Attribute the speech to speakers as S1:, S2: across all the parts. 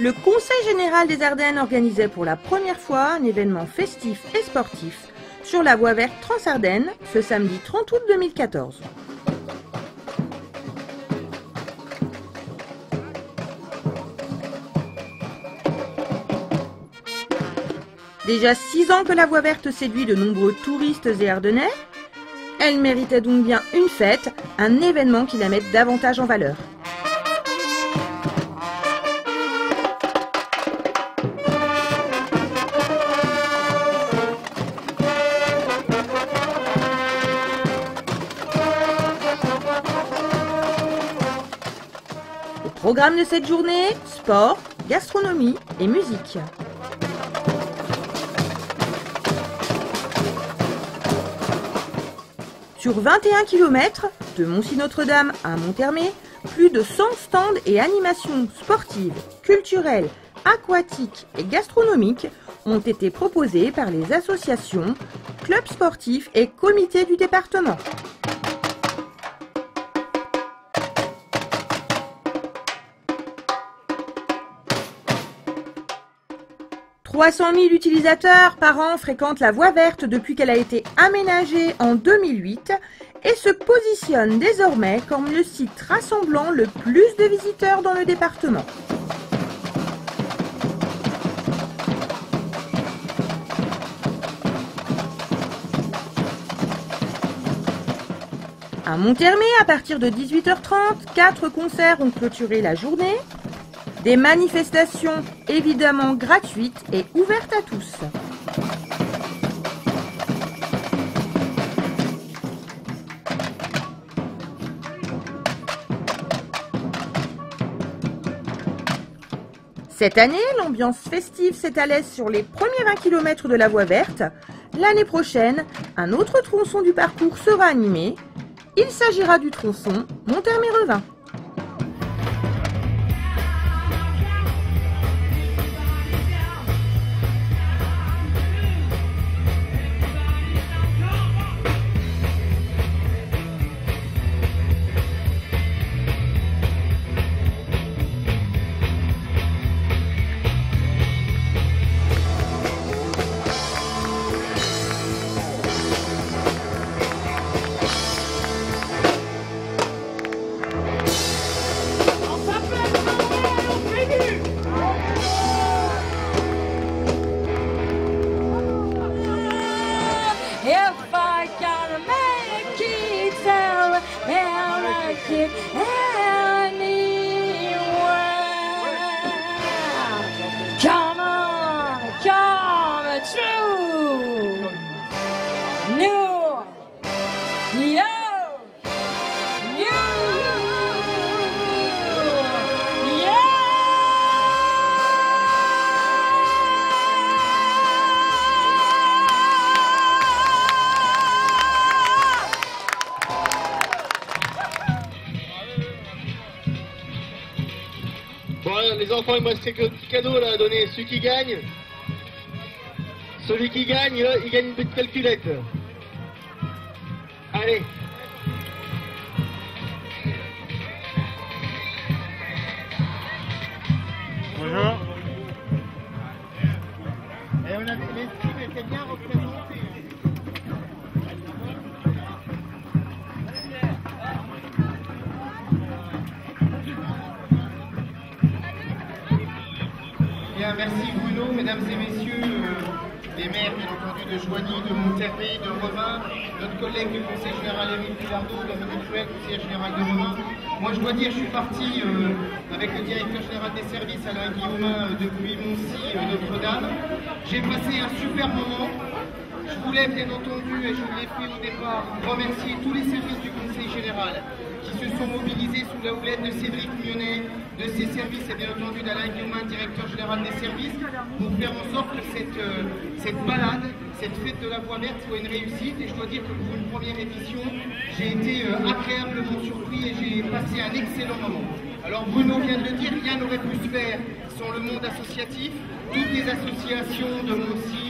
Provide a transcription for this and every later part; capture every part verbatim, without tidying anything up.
S1: le Conseil général des Ardennes organisait pour la première fois un événement festif et sportif sur la voie verte Trans-Ardennes ce samedi trente août deux mille quatorze. Déjà six ans que la voie verte séduit de nombreux touristes et ardennais, elle méritait donc bien une fête, un événement qui la mette davantage en valeur. Au programme de cette journée, sport, gastronomie et musique. Sur vingt et un kilomètres, de Montcy-Notre-Dame à Monthermé, plus de cent stands et animations sportives, culturelles, aquatiques et gastronomiques ont été proposés par les associations, clubs sportifs et comités du département. trois cent mille utilisateurs par an fréquentent la voie verte depuis qu'elle a été aménagée en deux mille huit et se positionne désormais comme le site rassemblant le plus de visiteurs dans le département. À Monthermé, à partir de dix-huit heures trente, quatre concerts ont clôturé la journée. Des manifestations évidemment gratuites et ouvertes à tous. Cette année, l'ambiance festive s'étalait sur les premiers vingt kilomètres de la voie verte. L'année prochaine, un autre tronçon du parcours sera animé. Il s'agira du tronçon Monthermé-Revin.
S2: If I can make it tell, I'll make it anywhere. Come on, come true. New, yo, you, yeah.
S3: Bon, les enfants, il me reste quelques petits cadeaux là à donner. Celui qui gagne, celui qui gagne, il gagne une petite calculette. Allez.
S4: Bonjour.
S3: Et on a l'estime était bien représentée. Bien, merci Bruno, mesdames et messieurs, euh, les maires bien entendu de Joigny, de Monthermé, de Revin, notre collègue du Conseil général Éric Pilardot, Dominique Chouet, conseiller général de Revin. Moi je dois dire, je suis parti euh, avec le directeur général des services Alain Guillaumin euh, depuis Montcy, euh, Notre-Dame. J'ai passé un super moment. Je voulais bien entendu, et je l'ai fait au départ, remercier tous les services du Conseil général qui se sont mobilisés sous la houlette de Cédric Mionnet, de ses services et bien entendu d'Alain Guillaumin, directeur général des services, pour faire en sorte que cette, euh, cette balade, cette fête de la voie verte soit une réussite. Et je dois dire que pour une première édition, j'ai été euh, agréablement surpris et j'ai passé un excellent moment. Alors Bruno vient de le dire, rien n'aurait pu se faire sans le monde associatif, toutes les associations de Montcy,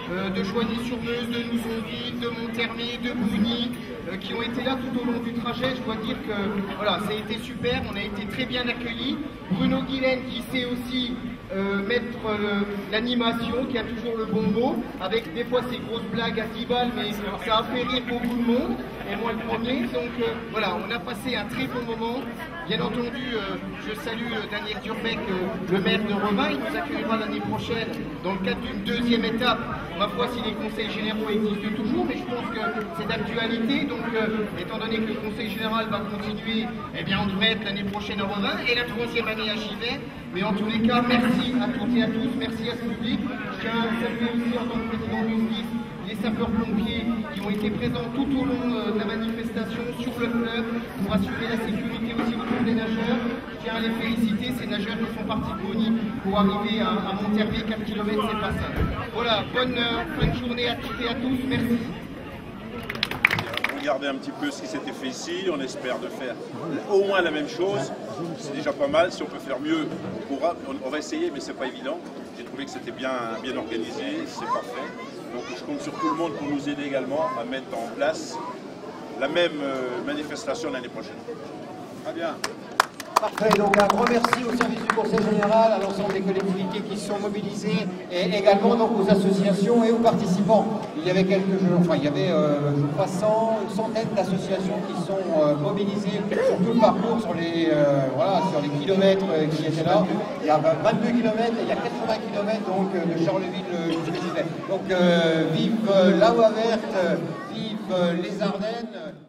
S3: euh, de Joigny-sur-Meuse, de Nouzonville, de Monthermé, de Bougny, euh, qui ont été là tout au long du trajet. Je dois dire que voilà, ça a été super, on a été très bien accueillis. Bruno Guilaine qui sait aussi euh, mettre euh, l'animation, qui a toujours le bon mot, avec des fois ces grosses blagues à dix balles, mais ça a fait rire beaucoup de monde, et moi le premier. Donc euh, voilà, on a passé un très bon moment. Bien entendu, euh, je salue euh, Daniel Durbeck, euh, le maire de Revin. Il nous accueillera l'année prochaine dans le cadre d'une deuxième étape. Ma foi, si les conseils généraux existent toujours, mais je pense que c'est d'actualité. Donc, euh, étant donné que le conseil général va continuer, eh bien, on devrait être l'année prochaine à Revin et la troisième année à Givet. Mais en tous les cas, merci à toutes et à tous, merci à ce public. Je tiens à saluer aussi en tant que président du S D I S les sapeurs-pompiers qui ont été présents tout au long de la manifestation sur le fleuve pour assurer la sécurité aussi autour des nageurs. Je tiens à les féliciter, ces nageurs qui font partie de Bougny pour arriver à, à Monthermé, quatre kilomètres, c'est pas simple. Voilà, bonne euh, fin de journée à toutes et à tous, merci.
S4: Regardez un petit peu ce qui s'était fait ici, on espère de faire au moins la même chose, c'est déjà pas mal. Si on peut faire mieux, on, pourra, on, on va essayer, mais c'est pas évident. J'ai trouvé que c'était bien, bien organisé, c'est parfait. Donc je compte sur tout le monde pour nous aider également à mettre en place la même euh, manifestation l'année prochaine. Très bien.
S5: Parfait, donc un grand merci au service du Conseil Général, à l'ensemble des collectivités qui se sont mobilisées et également donc aux associations et aux participants. Il y avait quelques jours, enfin il y avait euh, je crois cent, une centaine d'associations qui sont euh, mobilisées sur tout le parcours, sur les, euh, voilà, sur les kilomètres euh, qui étaient là. Il y a vingt-deux kilomètres et il y a quatre-vingts kilomètres donc, euh, de Charleville jusqu'à Givet. Donc euh, vive euh, la Voie verte, vive euh, les Ardennes.